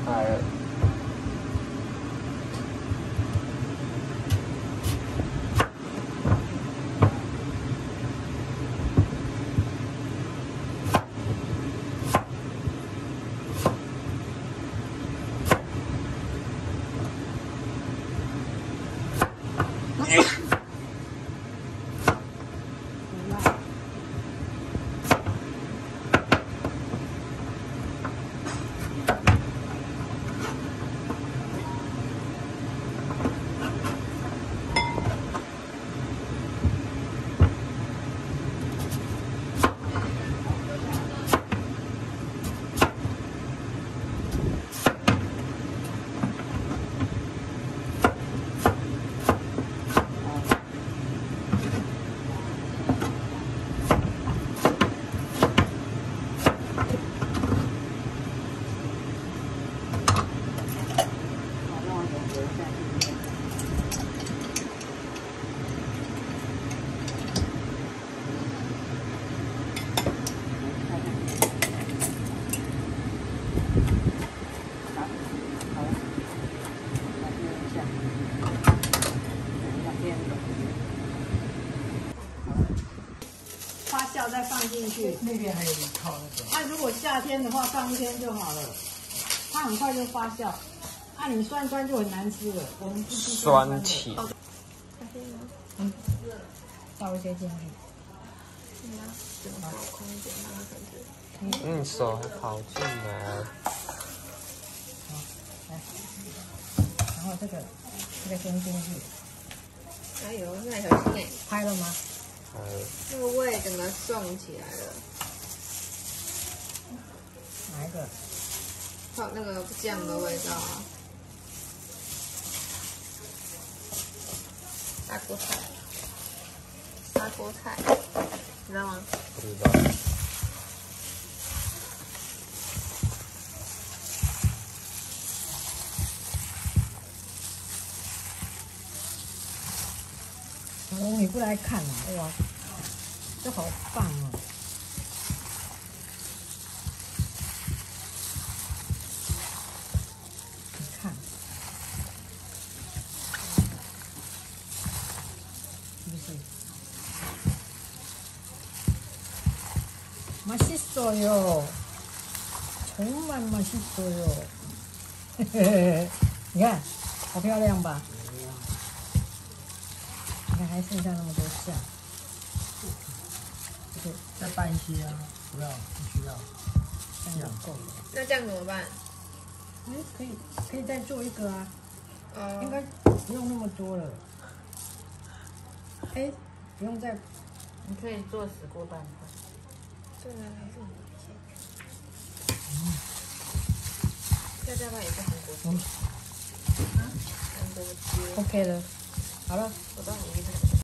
开了。 发酵再放进去。 那边还有一套那个。 啊，如果夏天的话，放1天就好了，它很快就发酵。啊，你酸酸就很难吃了，我们不吃酸起。 嗯，倒一些进去。 空一点，让它感觉。 你手还跑进来。 好，来，然后这个先进去。 哎呦，那小心哎！ 拍了吗？ 那个味整个送起来了。 哪一个？ 靠那个酱的味道啊！砂锅菜，砂锅菜，你知道吗？ 不知道。 哦，你不来看啊？哇，这好棒哦！你看，是不是？맛있어요，정말 맛있어요。你看，好漂亮吧？你看还剩下那么多酱，对， 再拌一些啊，不需要。 这样够了。 那这样怎么办？ 哎，可以再做一个啊，应该不用那么多了。哎，不用再， 你可以做石锅拌饭。 对啊，还是很这家吧也是韩国鸡，韩国鸡。 OK 了，好了。 我帮你一个。